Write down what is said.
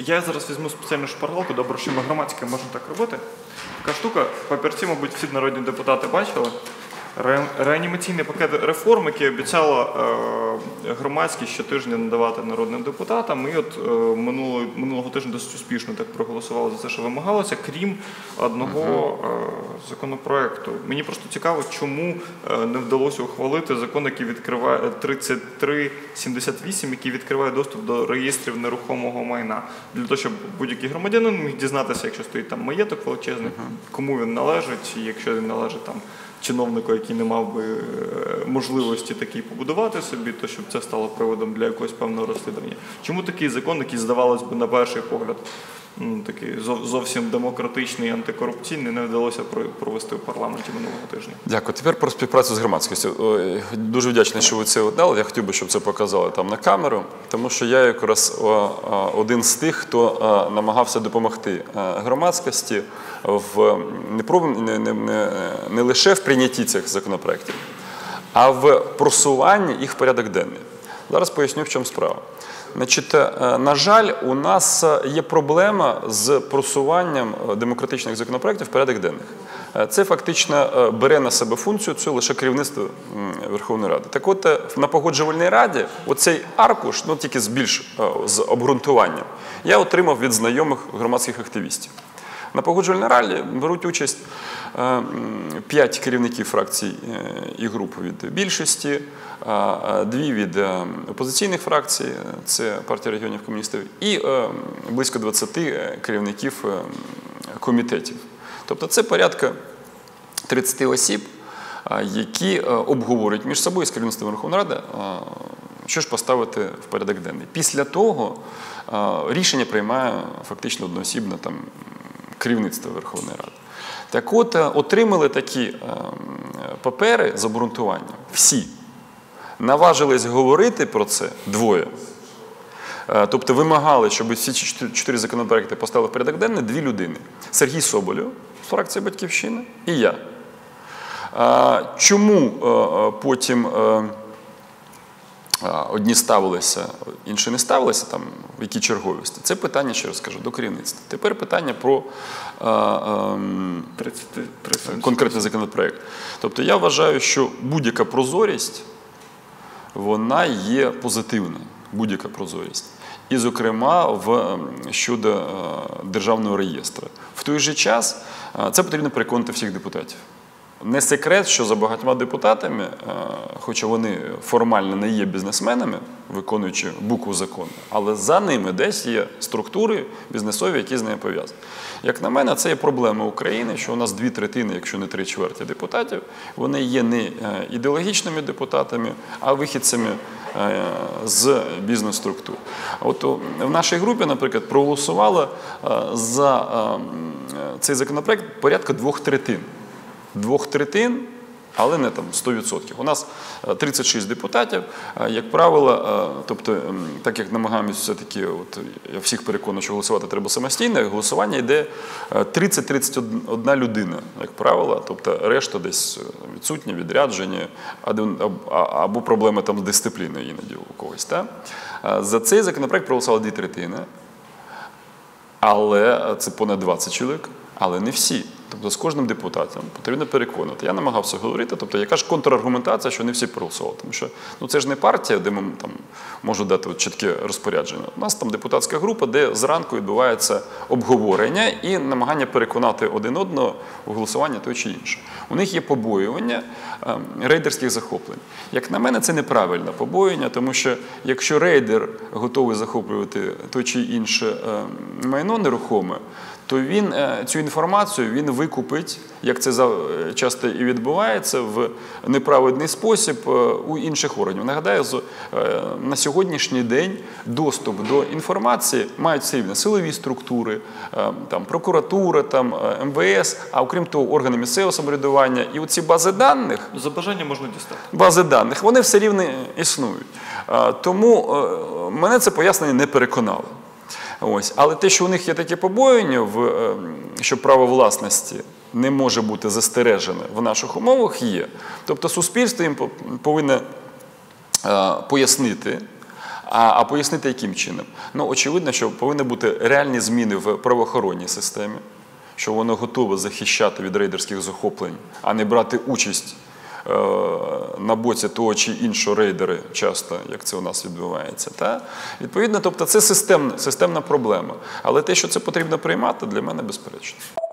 Я зараз візьму спеціальну шпаргалку, добре, що ми громадське можемо так робити. Така штука, папірці, мабуть, всі народні депутати бачили. Реанімаційний пакет реформ, який обіцяла громадськість щотижня надавати народним депутатам. І от минулого тижня досить успішно так проголосували за те, що вимагалося, крім одного законопроекту. Мені просто цікаво, чому не вдалося ухвалити закон, який відкриває 3378, який відкриває доступ до реєстрів нерухомого майна. Для того, щоб будь-який громадянин міг дізнатися, якщо стоїть там маєток величезний, кому він належить, і якщо він належить там чиновнику, який не мав би можливості такий побудувати собі, то щоб це стало приводом для якогось певного розслідування. Чому такий закон, який, здавалось би, на перший погляд, такий зовсім демократичний, антикорупційний, не вдалося провести в парламенті минулого тижня? Дякую. Тепер про співпрацю з громадськістю. Дуже вдячний, що ви це дали. Я хотів би, щоб це показали там на камеру, тому що я якраз один з тих, хто намагався допомогти громадськості не лише в прийнятті цих законопроєктів, а в просуванні їх в порядок денний. Зараз поясню, в чому справа. Значить, на жаль, у нас є проблема з просуванням демократичних законопроєктів в порядок денних. Це фактично бере на себе функцію цю лише керівництво Верховної Ради. Так от, на Погоджувальній раді оцей аркуш, тільки з обґрунтуванням, я отримав від знайомих громадських активістів. На Погоджувальній раді беруть участь 5 керівників фракцій і груп від більшості, 2 від опозиційних фракцій, це партія регіонів комуністів, і близько 20 керівників комітетів. Тобто це порядка 30 осіб, які обговорюють між собою з керівництвом Верховної Ради, що ж поставити в порядок денний. Після того рішення приймає фактично одноосібно керівництво Верховної Ради. Так от, отримали такі папери з обґрунтуванням всі. Наважились говорити про це 2. Тобто вимагали, щоб всі 4 законопроекти поставили в порядок денний 2 людини. Сергій Соболєв з фракції «Батьківщина» і я. Чому потім одні ставилися, інші не ставилися, в якій черговості? Це питання, ще раз кажу, до керівництва. Тепер питання про конкретний законопроект. Тобто я вважаю, що будь-яка прозорість, вона є позитивною, будь-яка прозорість. І, зокрема, щодо державного реєстру. В той же час це потрібно переконати всіх депутатів. Не секрет, що за багатьма депутатами, хоча вони формально не є бізнесменами, виконуючи букву закону, але за ними десь є структури бізнесові, які з нею пов'язані. Як на мене, це є проблема України, що у нас 2/3, якщо не 3/4 депутатів, вони є не ідеологічними депутатами, а вихідцями з бізнес-структур. От в нашій групі, наприклад, проголосувало за цей законопроект порядка 2/3. 2/3, але не 100%. У нас 36 депутатів, як правило, тобто, так як намагаємося все-таки, я всіх переконую, що голосувати треба самостійно, голосування йде 30-31 людина, як правило, тобто решта десь відсутні, відряджені, або проблеми з дисципліною іноді у когось. За цей законопроект проголосували 2/3, але це понад 20 чоловік, але не всі. Тобто з кожним депутатом потрібно переконати. Я намагався говорити, тобто яка ж контраргументація, що не всі проголосували. Тому що це ж не партія, де ми можуть дати чітке розпорядження. У нас депутатська група, де зранку відбувається обговорення і намагання переконати один одного у голосуванні той чи інше. У них є побоювання рейдерських захоплень. Як на мене, це неправильне побоювання, тому що якщо рейдер готовий захоплювати той чи інше майно нерухоме, то він цю інформацію викупить, як це часто і відбувається, в неправедний спосіб у інших органів. Нагадаю, на сьогоднішній день доступ до інформації мають все рівно силові структури, прокуратура, МВС, а окрім того, органи місцевого самоврядування. І оці бази даних, за бажанням можна дістати. Бази даних, вони все рівно існують. Тому мене це пояснення не переконало. Але те, що у них є таке побоювання, що право власності не може бути застережене в наших умовах, є. Тобто суспільство їм повинно пояснити, А пояснити, яким чином? Ну, очевидно, що повинні бути реальні зміни в правоохоронній системі, що воно готове захищати від рейдерських захоплень, а не брати участь на боці того чи іншого рейдери часто, як це у нас відбувається. Та? Відповідно, тобто це системна проблема. Але те, що це потрібно приймати, для мене безперечно.